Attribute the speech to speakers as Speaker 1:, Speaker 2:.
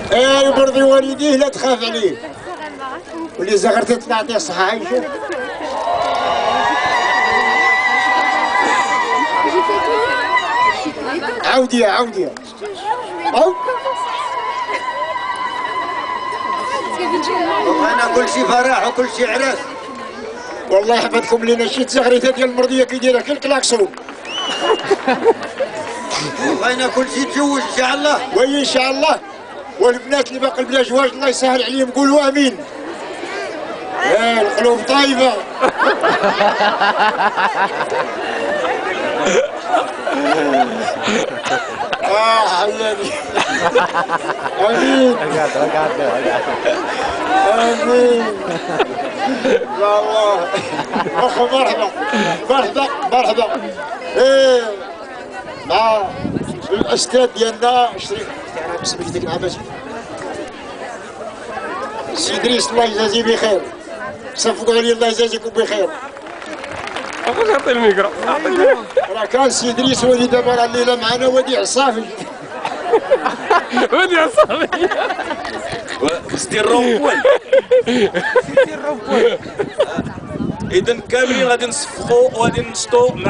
Speaker 1: يبرضي والديه لا تخاف عليه. واللي زغرتي تعطيه الصحة يشوف. عودي عودي.
Speaker 2: انا كل شيء فرح وكل شيء عرس.
Speaker 1: والله يحفظكم لينا شي تزغريته ديال المرضيه كي دايره كي الكلاكسون.
Speaker 2: والله انا كل شيء تزوج ان شاء الله.
Speaker 1: وي ان شاء الله. والبنات اللي باقي بلا جواج الله يسهل عليهم قولوا امين. القلوب طايبه. حياني. امين. امين. يا الله. اخو مرحبا مرحبا مرحبا. مع الاستاذ ديالنا شريف سميتك العباسي سي ادريس الله يجازيه بخير. صفقوا عليه الله يجازيكم بخير.
Speaker 3: اخويا عطي الميكرو.
Speaker 1: راه كان سي ادريس ولي دابا راه الليله معنا وديع الصافي.
Speaker 3: وديع الصافي.
Speaker 2: سيدي الرومبوان. سيدي الرومبوان. اذا كاملين غادي نصفقوا وغادي نشطوا.